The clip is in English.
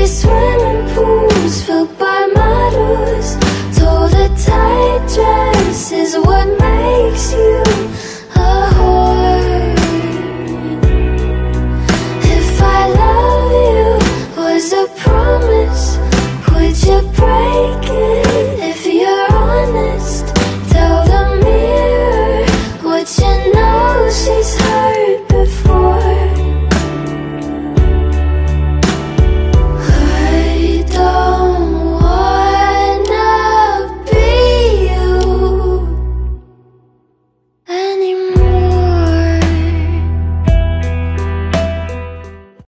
swimming pools filled by models. Told her tight dress is what matters.